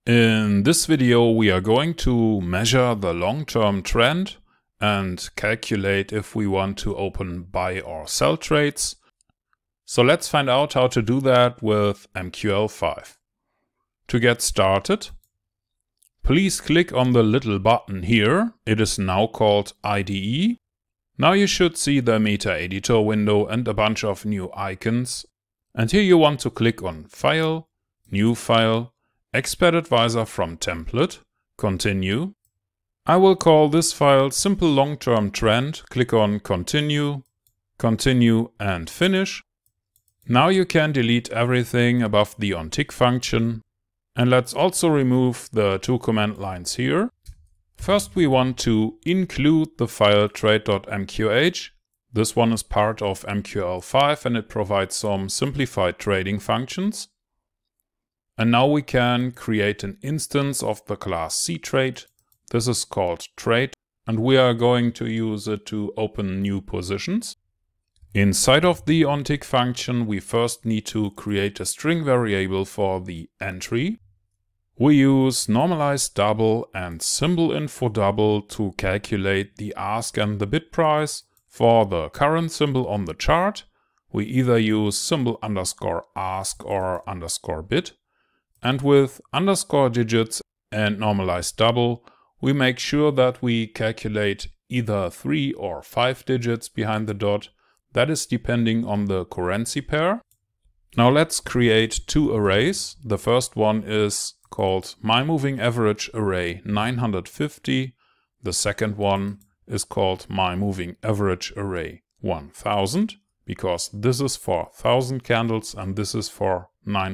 In this video we are going to measure the long-term trend and calculate if we want to open buy or sell trades. So let's find out how to do that with MQL5. To get started, please click on the little button here. It is now called IDE. Now you should see the Meta Editor window and a bunch of new icons. And here you want to click on File, New File, Expert Advisor from Template, Continue. I will call this file Simple Long-Term Trend. Click on Continue, Continue and Finish. Now you can delete everything above the onTick function. And let's also remove the two command lines here. First we want to include the file trade.mqh. This one is part of MQL5 and it provides some simplified trading functions. And now we can create an instance of the class ctrade. This is called trade and we are going to use it to open new positions. Inside of the onTick function we first need to create a string variable for the entry. We use normalized double and symbol info double to calculate the ask and the bid price. For the current symbol on the chart, we either use symbol underscore ask or underscore bid. And with underscore digits and normalized double, we make sure that we calculate either 3 or 5 digits behind the dot. That is depending on the currency pair. Now let's create two arrays. The first one is called myMovingAverage Array950. The second one is called myMovingAverage Array 1000, because this is for 1000 candles and this is for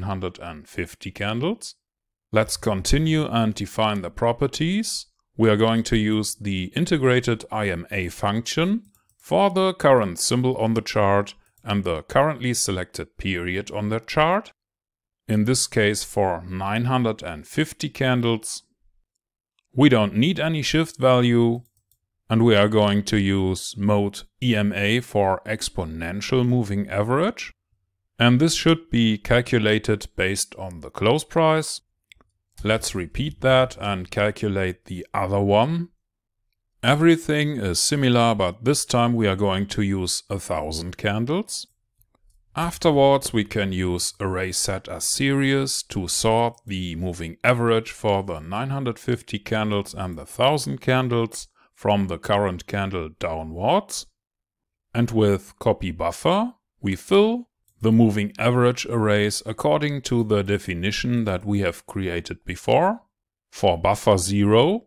950 candles. Let's continue and define the properties. We are going to use the integrated IMA function for the current symbol on the chart and the currently selected period on the chart. In this case for 950 candles. We don't need any shift value. And we are going to use mode EMA for exponential moving average. And this should be calculated based on the close price. Let's repeat that and calculate the other one. Everything is similar, but this time we are going to use 1000 candles. Afterwards we can use array set as series to sort the moving average for the 950 candles and the 1000 candles from the current candle downwards. And with copy buffer, we fill the moving average arrays according to the definition that we have created before. For buffer 0,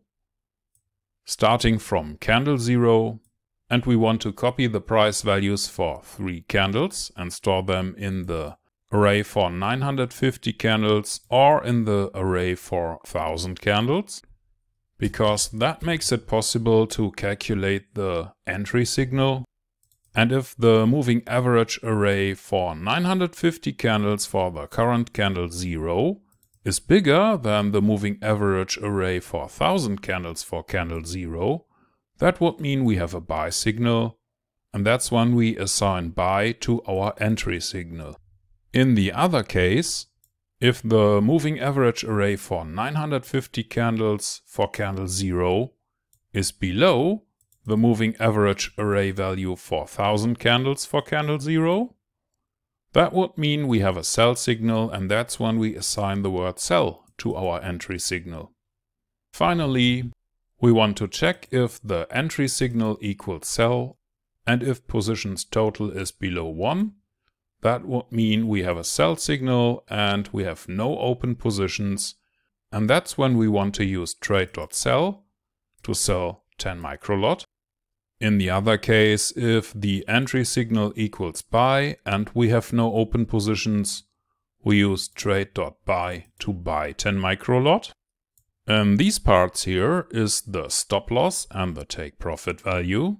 starting from candle 0, and we want to copy the price values for 3 candles and store them in the array for 950 candles or in the array for 1000 candles. Because that makes it possible to calculate the entry signal. And if the moving average array for 950 candles for the current candle 0 is bigger than the moving average array for 1000 candles for candle 0, that would mean we have a buy signal. And that's when we assign buy to our entry signal. In the other case, if the moving average array for 950 candles for candle 0 is below the moving average array value for 1000 candles for candle 0, that would mean we have a sell signal, and that's when we assign the word sell to our entry signal. Finally, we want to check if the entry signal equals sell, and if positions total is below 1. That would mean we have a sell signal and we have no open positions. And that's when we want to use trade.sell to sell 10 microlot. In the other case, if the entry signal equals buy and we have no open positions, we use trade.buy to buy 10 microlot. And these parts here is the stop loss and the take profit value.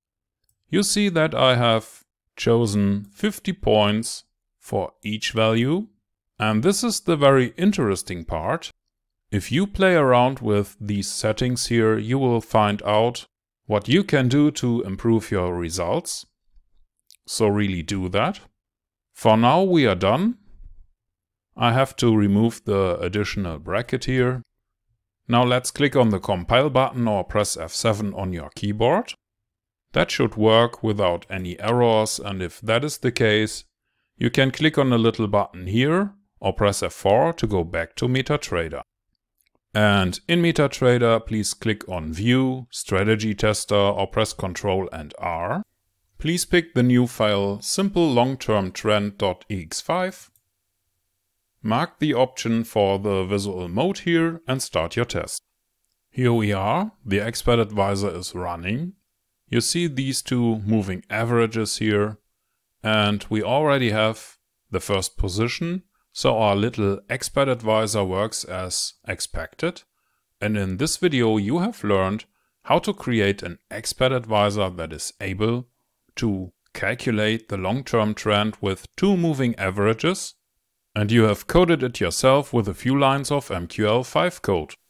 You see that I have chosen 50 points for each value. And this is the very interesting part. If you play around with these settings here, you will find out what you can do to improve your results. So really do that. For now we are done. I have to remove the additional bracket here. Now let's click on the compile button or press F7 on your keyboard. That should work without any errors, and if that is the case, you can click on the little button here or press F4 to go back to MetaTrader. And in MetaTrader, please click on View, Strategy Tester or press Ctrl and R. Please pick the new file simple-long-term-trend.ex5. Mark the option for the visual mode here and start your test. Here we are, the Expert Advisor is running. You see these two moving averages here, and we already have the first position, so our little Expert Advisor works as expected. And in this video you have learned how to create an Expert Advisor that is able to calculate the long-term trend with two moving averages, and you have coded it yourself with a few lines of MQL5 code.